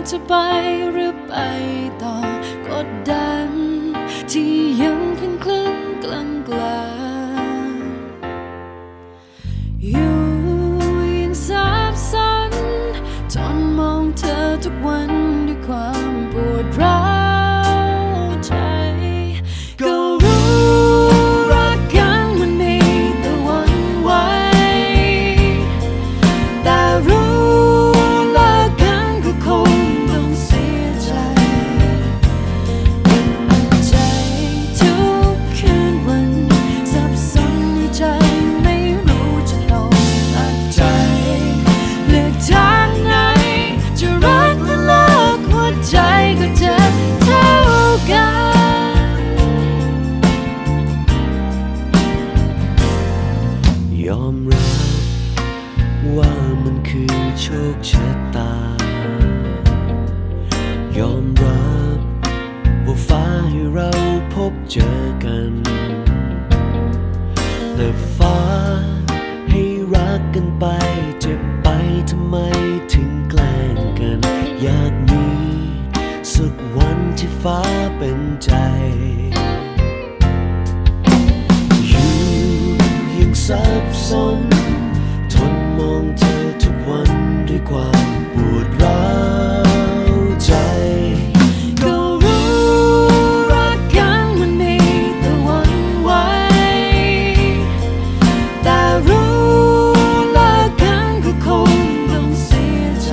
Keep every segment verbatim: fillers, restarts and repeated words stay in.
จะไปหรือไปต่อกดดันที่ยังครึ่งครึ่งกลางกลางอยู่ยังสับสนจนมองเธอทุกวันด้วยความปวดร้าวใจก็รู้รักกันมันมีแต่วันไว้แต่รู้เลิกกันก็คงต้องเสียใจเป็นใจทุกคืนวันสับสนในใจไม่รู้จะลงตัดใจเลือกทางไหนจะรักหรือเลิกหัวใจก็เจ็บเท่ากันยอมรับว่ามันคือโชคชะตายอมรับว่าฟ้าให้เราพบเจอกันแต่ฟ้าให้รักกันไปเจ็บไปทำไมถึงแกล้งกันอยากมีสักวันที่ฟ้าเป็นใจอยู่ยังสับสนทนมองเธอทุกวันด้วยความปวดร้าวใจก็รู้รักกันมันมีแต่วันไว้แต่รู้เลิกกันก็คงต้องเสียใจ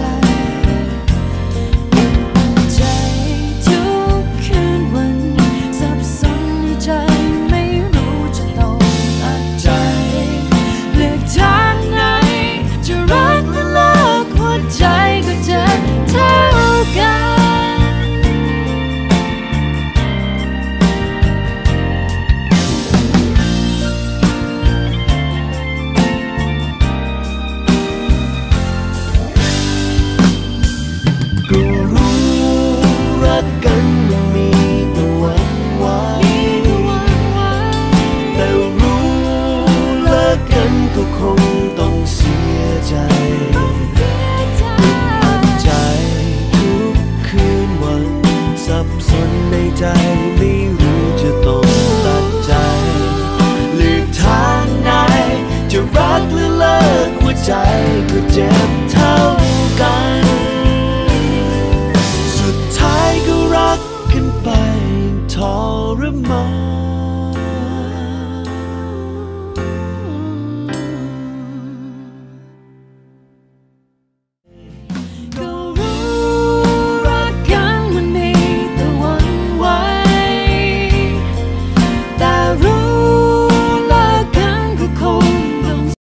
ใจทุกคืนวันสับสนในใจไม่รู้จะต้องตัดใจเลือกทางไหนจะรักหรือเลิกหัวใจก็เจ็บเท่ากันก็รู้รักกันมันมีแต่วันไว้แต่รู้เลิกกันก็คงต้องเสียใจอัดใจทุกคืนวันสับสนในใจไม่รู้จะต้องตัดใจเลือกทางไหนจะรักหรือเลิกหัวใจก็เจ็บเท่ากันสุดท้ายก็รักกันไปทรมาน